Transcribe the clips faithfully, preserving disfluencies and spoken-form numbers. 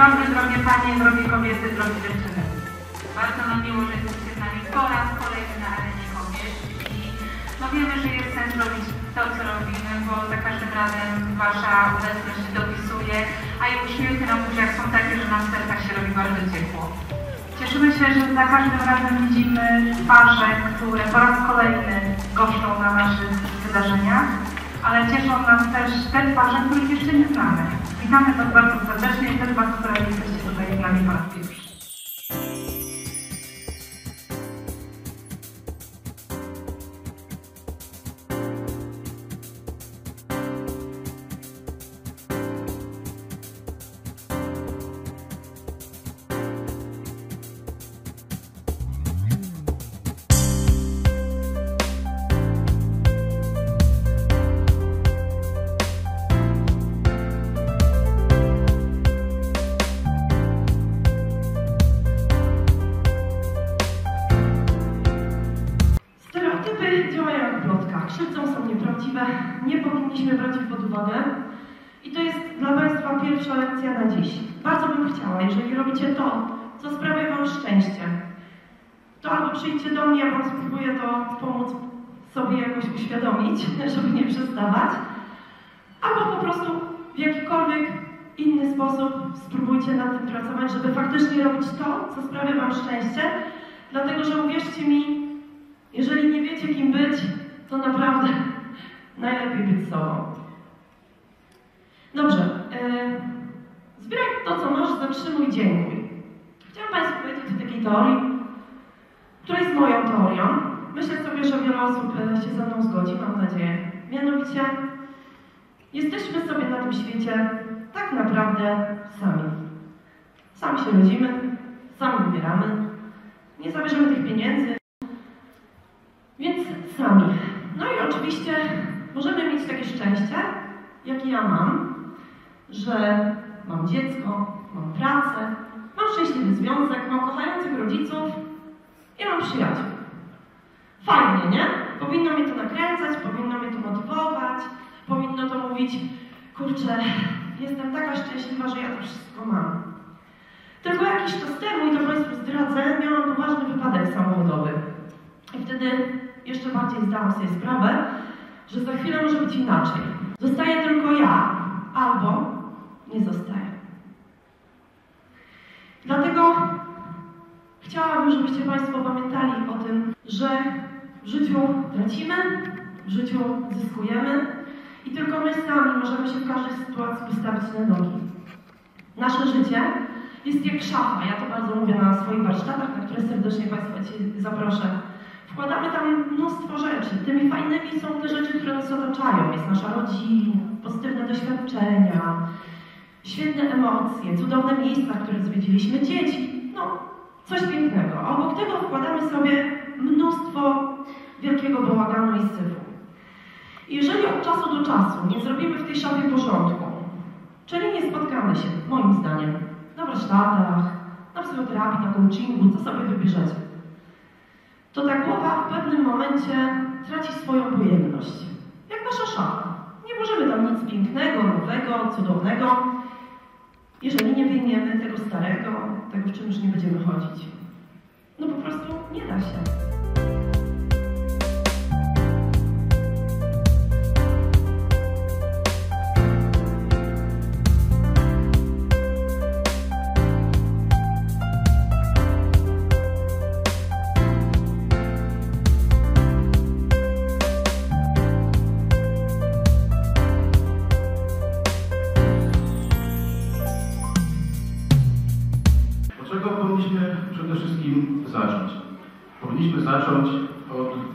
dobry, drogie panie, drogie kobiety, drogie dziewczyny. Bardzo nam miło, że jesteście z nami po raz kolejny na arenie kobiet i no wiemy, że jest sens robić to, co robimy, bo za każdym razem wasza obecność się dopisuje, a i uśmiechy na buziach są takie, że nam w sercach się robi bardzo ciepło. Cieszymy się, że za każdym razem widzimy twarze, które po raz kolejny goszczą na naszych wydarzeniach, ale cieszą nas też te twarze, których jeszcze nie znamy. Witamy was bardzo serdecznie i też was, które jesteście tutaj z nami po raz pierwszy. Działają jak plotka, krzywdzą, są nieprawdziwe, nie powinniśmy brać ich pod uwagę. I to jest dla Państwa pierwsza lekcja na dziś. Bardzo bym chciała, jeżeli robicie to, co sprawia Wam szczęście, to albo przyjdźcie do mnie, ja Wam spróbuję to pomóc sobie jakoś uświadomić, żeby nie przestawać, albo po prostu w jakikolwiek inny sposób spróbujcie nad tym pracować, żeby faktycznie robić to, co sprawia Wam szczęście, dlatego że uwierzcie mi, jeżeli nie wiecie, kim być, to naprawdę najlepiej być sobą. Dobrze. Yy, zbieraj to, co masz, zatrzymuj, dziękuj. Chciałam Państwu powiedzieć o takiej teorii, która jest moją teorią. Myślę sobie, że wiele osób się ze mną zgodzi, mam nadzieję. Mianowicie, jesteśmy sobie na tym świecie tak naprawdę sami. Sami się rodzimy, sami umieramy, nie zabierzemy tych pieniędzy, więc sami. No i oczywiście możemy mieć takie szczęście, jakie ja mam, że mam dziecko, mam pracę, mam szczęśliwy związek, mam kochających rodziców i mam przyjaciół. Fajnie, nie? Powinno mnie to nakręcać, powinno mnie to motywować, powinno to mówić, kurczę, jestem taka szczęśliwa, że ja to wszystko mam. Tylko jakiś czas temu, i to Państwu zdradzę, miałam poważny wypadek samochodowy. I wtedy jeszcze bardziej zdałam sobie sprawę, że za chwilę może być inaczej. Zostaję tylko ja, albo nie zostaję. Dlatego chciałabym, żebyście Państwo pamiętali o tym, że w życiu tracimy, w życiu zyskujemy i tylko my sami możemy się w każdej sytuacji postawić na nogi. Nasze życie jest jak szafa, ja to bardzo mówię na swoich warsztatach, na które serdecznie Państwa Cię zaproszę. Wkładamy tam mnóstwo rzeczy. Tymi fajnymi są te rzeczy, które nas otaczają. Jest nasza rodzina, pozytywne doświadczenia, świetne emocje, cudowne miejsca, które zwiedziliśmy, dzieci. No, coś pięknego. A obok tego wkładamy sobie mnóstwo wielkiego bałaganu i syfu. I jeżeli od czasu do czasu nie zrobimy w tej szafie porządku, czyli nie spotkamy się, moim zdaniem, na warsztatach, na psychoterapii, na coachingu, co sobie wybierzecie, to ta głowa w pewnym momencie traci swoją pojemność. Jak nasza szafa. Nie możemy tam nic pięknego, nowego, cudownego, jeżeli nie wyjmiemy tego starego, tego, w czym już nie będziemy chodzić. No po prostu nie da się. Powinniśmy przede wszystkim zacząć. Powinniśmy zacząć od e,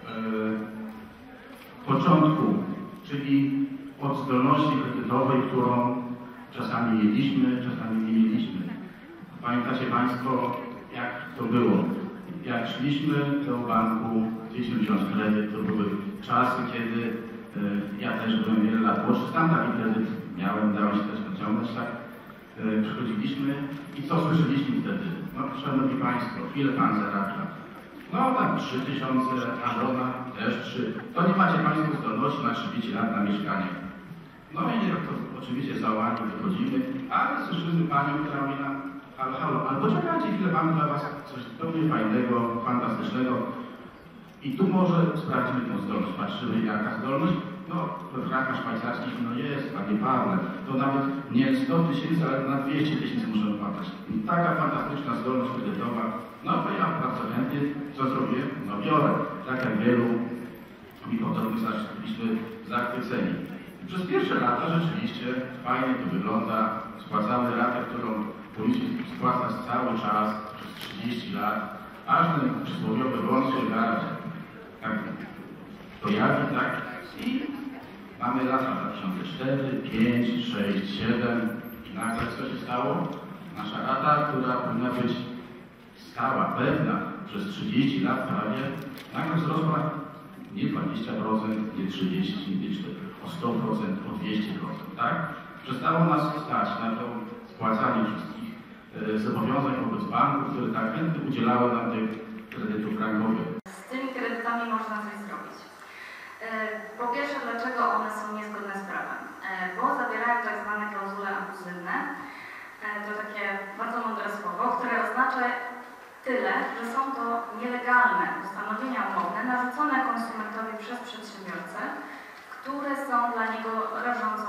początku, czyli od zdolności kredytowej, którą czasami mieliśmy, czasami nie mieliśmy. Pamiętacie Państwo, jak to było? Jak szliśmy do banku, chcieliśmy wziąć kredyt, to były czasy, kiedy e, ja też byłem wiele lat młodszy, sam taki kredyt miałem, dałem się też naciągnąć, tak? Przychodziliśmy i co słyszeliśmy wtedy? No, szanowni Państwo, ile Pan zarabia? No, tak trzy tysiące, a żona też trzy. To nie macie Państwo zdolności na trzydzieści lat na mieszkanie. No i to oczywiście załamani wychodzimy, ale słyszymy panią, która mówi nam, halo, halo, ale poczekajcie chwilę, mamy dla was coś zupełnie fajnego, fantastycznego. I tu może sprawdzimy tę zdolność. Patrzymy, jaka zdolność? No, we frankach szwajcarskich, no jest, panie Pawle, to nawet nie sto tysięcy, ale na dwieście tysięcy możemy płacać. I taka fantastyczna zdolność kredytowa. No, to ja bardzo chętnie, co zrobię? No biorę. Tak jak wielu mi potem byliśmy zachwyceni. I przez pierwsze lata rzeczywiście fajnie to wygląda. Spłacamy ratę, którą powinniśmy spłacać cały czas, przez trzydzieści lat, aż ten przysłowiowy wąsły garaż tak pojawi, tak? I mamy lata dwa tysiące cztery, pięć, sześć, siedem i nagle co się stało? Nasza rata, która powinna być stała, pewna przez trzydzieści lat prawie, nagle wzrosła nie dwadzieścia procent, nie trzydzieści procent, nie cztery procent, o sto procent, o dwieście procent, tak? Przestało nas stać na to spłacanie wszystkich e, zobowiązań wobec banków, które tak chętnie udzielały nam tych kredytów frankowych. Z tymi kredytami można coś zrobić. Po pierwsze, dlaczego one są niezgodne z prawem? Bo zawierają tak zwane klauzule abuzywne. To takie bardzo mądre słowo, które oznacza tyle, że są to nielegalne postanowienia umowne narzucone konsumentowi przez przedsiębiorcę, które są dla niego rażąco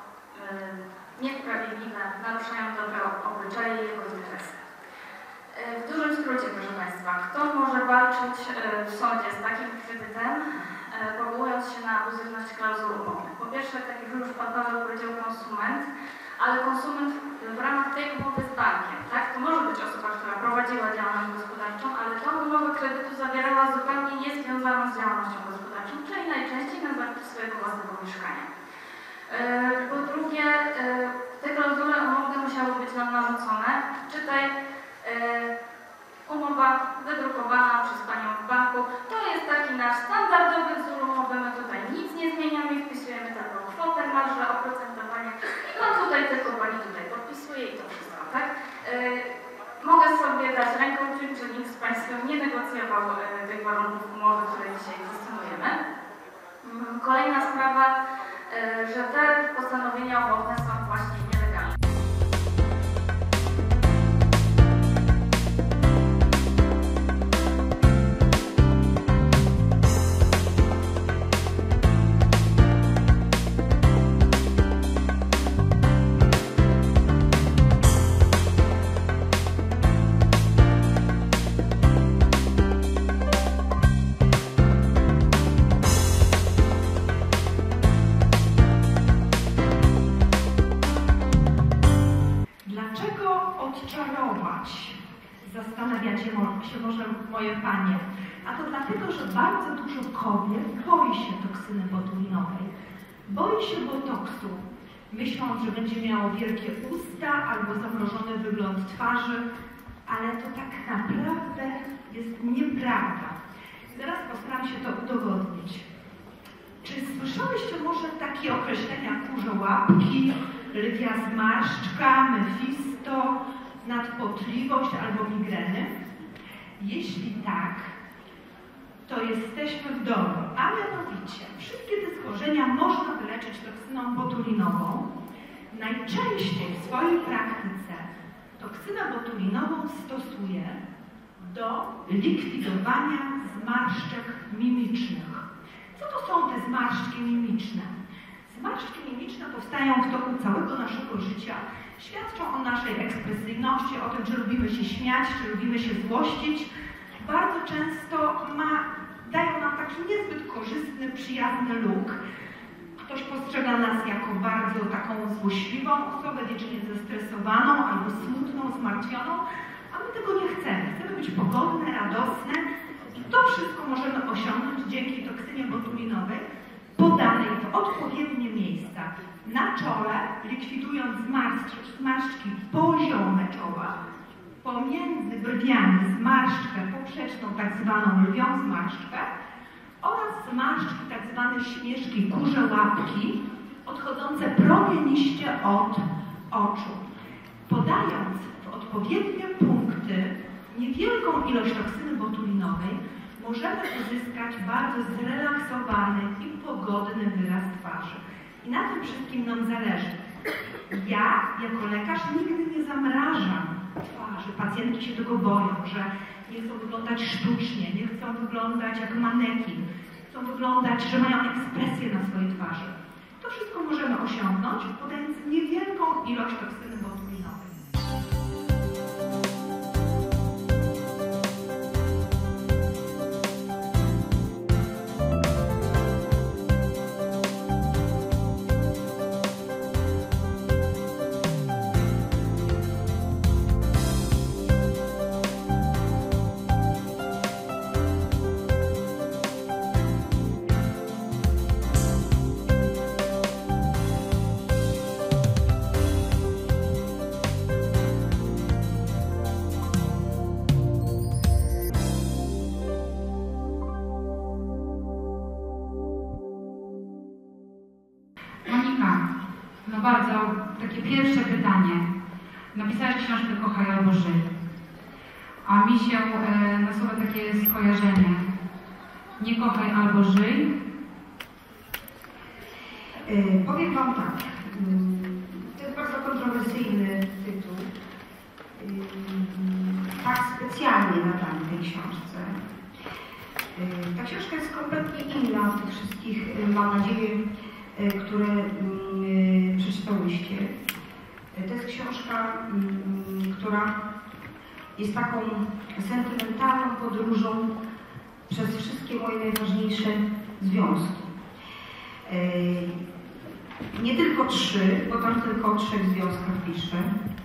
niesprawiedliwe, naruszają dobre obyczaje i jego interesy. W dużym skrócie, proszę Państwa, kto może walczyć w sądzie z takim kredytem, powołując się na abuzywność klauzul umownych? Po pierwsze, tak jak już Pan Paweł powiedział, konsument, ale konsument w ramach tej umowy z bankiem, tak? To może być osoba, która prowadziła działalność gospodarczą, ale ta umowa kredytu zawierała zupełnie niezwiązaną z działalnością gospodarczą, czyli najczęściej na zakup swojego własnego mieszkania. Po drugie, te klauzule umowne musiały być nam narzucone. Czytaj umowa wydrukowana przez Panią w banku. To jest taki nasz standardowy wzór umowy. My tutaj nic nie zmieniamy, wpisujemy taką kwotę, marżę oprocentowania i Pan tutaj tylko Pani tutaj podpisuje i to wszystko, tak? Mogę sobie dać ręką wziąć, że nikt z Państwa nie negocjował tych warunków umowy, które dzisiaj kwestionujemy. Kolejna sprawa, że te postanowienia umowne są właśnie nielegalne. Zastanawiacie się może moje panie. A to dlatego, że bardzo dużo kobiet boi się toksyny botulinowej. Boi się botoksu, myśląc, że będzie miało wielkie usta albo zamrożony wygląd twarzy, ale to tak naprawdę jest nieprawda. Zaraz postaram się to udowodnić. Czy słyszałyście może takie określenia kurze łapki, lwia zmarszczka, mefisto, nadpotliwość albo migreny? Jeśli tak, to jesteśmy w domu, a mianowicie wszystkie te schorzenia można wyleczyć toksyną botulinową. Najczęściej w swojej praktyce toksynę botulinową stosuje do likwidowania zmarszczek mimicznych. Co to są te zmarszczki mimiczne? Zmarszczki mimiczne powstają w toku całego naszego życia. Świadczą o naszej ekspresyjności, o tym, że lubimy się śmiać, że lubimy się złościć. Bardzo często ma, dają nam taki niezbyt korzystny, przyjazny look. Ktoś postrzega nas jako bardzo taką złośliwą osobę, wiecznie zestresowaną albo smutną, zmartwioną, a my tego nie chcemy. Chcemy być pogodne, radosne i to wszystko możemy osiągnąć dzięki toksynie botulinowej podanej w odpowiednie miejsca. Na czole, likwidując zmarszczki, zmarszczki poziome czoła, pomiędzy brwiami zmarszczkę poprzeczną, tak zwaną lwią zmarszczkę oraz zmarszczki, tak zwane śnieżki, kurze łapki, odchodzące promieniście od oczu. Podając w odpowiednie punkty niewielką ilość toksyny botulinowej, możemy uzyskać bardzo zrelaksowany i pogodny wyraz twarzy. I na tym wszystkim nam zależy. Ja jako lekarz nigdy nie zamrażam twarzy. Pacjentki się tego boją, że nie chcą wyglądać sztucznie, nie chcą wyglądać jak manekin, chcą wyglądać, że mają ekspresję na swojej twarzy. To wszystko możemy osiągnąć, podając niewielką ilość toksyny botulinowej. No bardzo, takie pierwsze pytanie. Napisałaś książkę Kochaj albo żyj. A mi się e, nasuwa takie skojarzenie. Nie kochaj albo żyj. Yy, powiem Wam tak. Yy, to jest bardzo kontrowersyjny tytuł. Yy, tak specjalnie nadany tej książce. Yy, ta książka jest kompletnie inna od tych wszystkich, yy, mam nadzieję, które y, przeczytałyście. To jest książka, y, która jest taką sentymentalną podróżą przez wszystkie moje najważniejsze związki. Y, nie tylko trzy, bo tam tylko o trzech związkach piszę.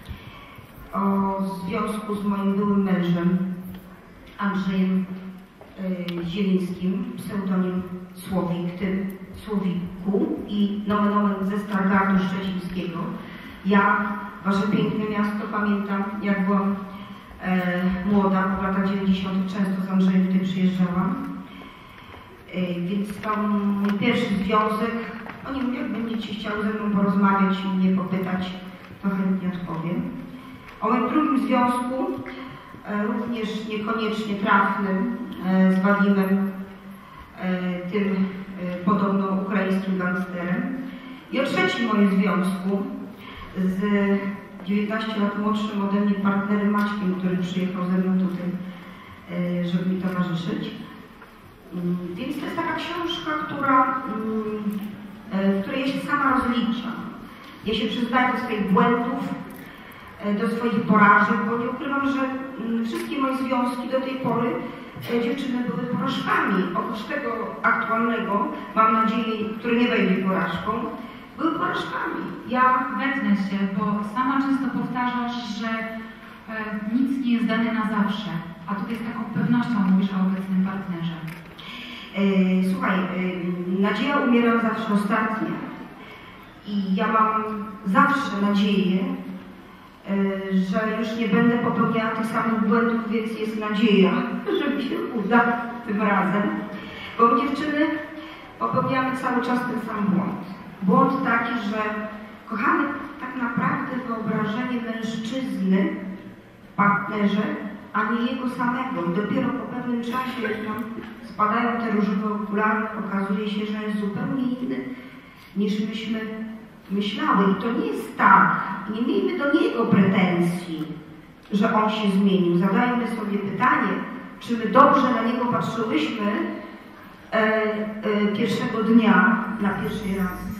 O związku z moim byłym mężem, Andrzejem y, Zielińskim, pseudonim Słowik, tym Słowiku i nomen omen ze Stargardu Szczecińskiego. Ja, wasze piękne miasto, pamiętam, jak byłam e, młoda, w latach dziewięćdziesiątych często z Andrzejem tutaj przyjeżdżałam. E, więc tam mój pierwszy związek, o nim jak będziecie chciały ze mną porozmawiać i mnie popytać, to chętnie odpowiem. O moim drugim związku, e, również niekoniecznie trafnym, e, z Wadimem, e, tym podobno ukraińskim gangsterem. I o trzecim moim związku z dziewiętnaście lat młodszym ode mnie partnerem Maćkiem, który przyjechał ze mną tutaj, żeby mi towarzyszyć. Więc to jest taka książka, która, w której ja się sama rozliczam. Ja się przyznaję do swoich błędów, do swoich porażek, bo nie ukrywam, że wszystkie moje związki do tej pory dziewczyny były porażkami. Oprócz tego aktualnego, mam nadzieję, który nie będzie porażką, były porażkami. Ja wetnę się, bo sama często powtarzasz, że e, nic nie jest dane na zawsze, a tutaj z taką pewnością mówisz o obecnym partnerze. E, słuchaj, e, nadzieja umiera zawsze ostatnia. I ja mam zawsze nadzieję, że już nie będę popełniała tych samych błędów, więc jest nadzieja, że mi się uda tym razem. Bo my dziewczyny popełniamy cały czas ten sam błąd. Błąd taki, że kochamy tak naprawdę wyobrażenie mężczyzny w partnerze, a nie jego samego. I dopiero po pewnym czasie, jak nam spadają te różowe okulary, okazuje się, że jest zupełnie inny niż myśmy myślały. I to nie jest tak. Nie miejmy do niego pretensji, że on się zmienił. Zadajmy sobie pytanie, czy my dobrze na niego patrzyłyśmy e, e, pierwszego dnia, na pierwszej raz.